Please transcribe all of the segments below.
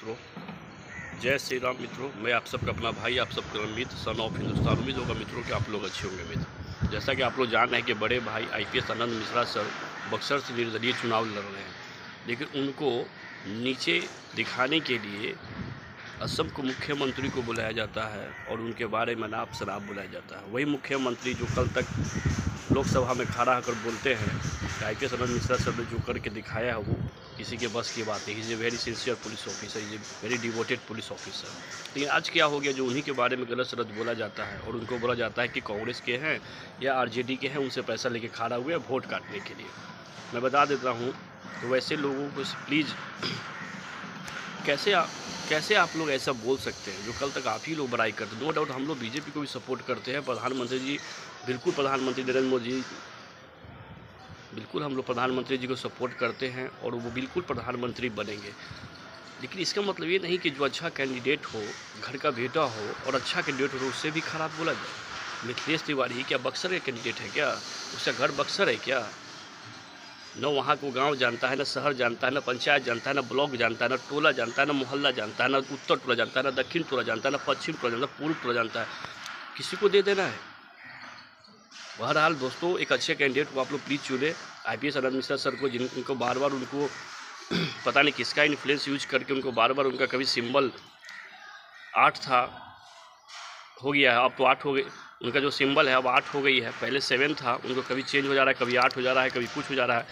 मित्रों, जय श्री राम मित्रों। मैं आप सबका अपना भाई, आप सबका अमित सन ऑफ हिंदुस्तान। उम्मीद होगा मित्रों कि आप लोग अच्छे होंगे। मित्र, जैसा कि आप लोग जान रहे हैं कि बड़े भाई IPS आनंद मिश्रा सर बक्सर से निर्दलीय चुनाव लड़ रहे हैं, लेकिन उनको नीचे दिखाने के लिए असम को मुख्यमंत्री को बुलाया जाता है और उनके बारे में नाप शराब बुलाया जाता है। वही मुख्यमंत्री जो कल तक लोकसभा में खड़ा होकर बोलते हैं कि IPS आनंद मिश्रा सर ने जो करके दिखाया है वो किसी के बस की बात नहीं। Is a very sincere police officer, is a very devoted police officer. लेकिन आज क्या हो गया, जो उन्हीं के बारे में गलत सलत बोला जाता है और उनको बोला जाता है कि कांग्रेस के हैं या RJD के हैं, उनसे पैसा लेके खड़ा हुए वोट काटने के लिए। मैं बता देता हूँ, तो वैसे लोगों को प्लीज़ कैसे आप लोग ऐसा बोल सकते हैं जो कल तक आप ही लोग बड़ाई करते हैं। नो डाउट हम लोग BJP को भी सपोर्ट करते हैं। प्रधानमंत्री जी, बिल्कुल प्रधानमंत्री नरेंद्र मोदी जी, बिल्कुल हम लोग प्रधानमंत्री जी को सपोर्ट करते हैं और वो बिल्कुल प्रधानमंत्री बनेंगे। लेकिन इसका मतलब ये नहीं कि जो अच्छा कैंडिडेट हो, घर का बेटा हो और अच्छा कैंडिडेट हो, उससे भी खराब बोला जाए। मिथिलेश तिवारी क्या बक्सर का कैंडिडेट है क्या? उसका घर बक्सर है क्या? न वहाँ को गांव जानता है, न शहर जानता है, न पंचायत जानता है, न ब्लॉक जानता है, न टोला जानता है, न मोहल्ला जानता है, न उत्तर टोला जानता है, न दक्षिण टोला जानता है, न पश्चिम टोला जानता है, पूर्व टोला जानता है। किसी को दे देना है। बहरहाल दोस्तों, एक अच्छे कैंडिडेट को आप लोग प्लीज़ चुने। IPS आनंद मिश्रा सर को, जिनको बार बार उनको पता नहीं किसका इन्फ्लुएंस यूज करके उनको बार बार उनका कभी सिंबल 8 था, हो गया है, अब तो 8 हो गई। उनका जो सिंबल है अब 8 हो गई है। पहले 7 था, उनको कभी चेंज हो जा रहा है, कभी 8 हो जा रहा है, कभी कुछ हो जा रहा है।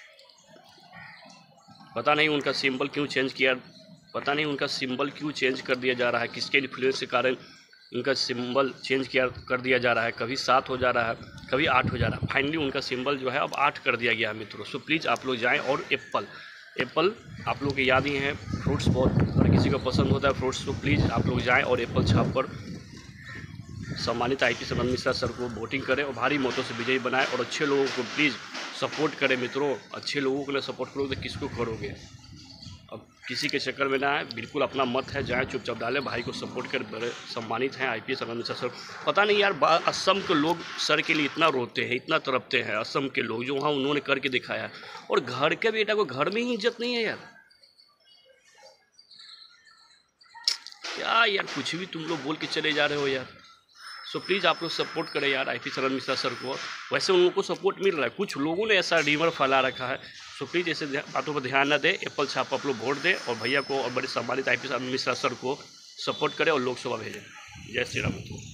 पता नहीं उनका सिंबल क्यों चेंज किया, पता नहीं उनका सिंबल क्यों चेंज कर दिया जा रहा है, किसके इन्फ्लुएंस के कारण उनका सिंबल चेंज कर दिया जा रहा है। कभी 7 हो जा रहा है, कभी 8 हो जा रहा है। फाइनली उनका सिंबल जो है अब 8 कर दिया गया है मित्रों। सो प्लीज़ आप लोग जाएँ। और एप्पल आप लोग के याद ही हैं, फ्रूट्स बहुत हर किसी को पसंद होता है फ्रूट्स। तो प्लीज़ आप लोग जाएँ और एप्पल छाप पर सम्मानित IPS आनंद मिश्रा सर को वोटिंग करें और भारी मतों से विजयी बनाएं। और अच्छे लोगों को प्लीज़ सपोर्ट करें मित्रों। अच्छे लोगों को ना सपोर्ट करोगे तो किसको करोगे? अब किसी के चक्कर में ना है, बिल्कुल अपना मत है, जाएँ चुपचाप डालें, भाई को सपोर्ट कर। बड़े सम्मानित हैं IPS आनंद मिश्रा सर। पता नहीं यार, असम के लोग सर के लिए इतना रोते हैं, इतना तड़पते हैं। असम के लोग जो वहाँ उन्होंने करके दिखाया है, और घर के बेटा को घर में ही इज्जत नहीं है यार। क्या यार, कुछ भी तुम लोग बोल के चले जा रहे हो यार। सो प्लीज़ आप लोग सपोर्ट करें यार IPS आनंद मिश्रा सर को। वैसे उन लोगों को सपोर्ट मिल रहा है, कुछ लोगों ने ऐसा रीमर फैला रखा है। सो प्लीज़ ऐसे बातों पर ध्यान न दें। एप्पल छाप आप लोग वोट दें और भैया को और बड़े सम्मानित IPS आनंद मिश्रा सर को सपोर्ट करें और लोकसभा भेजें। जय श्री राम।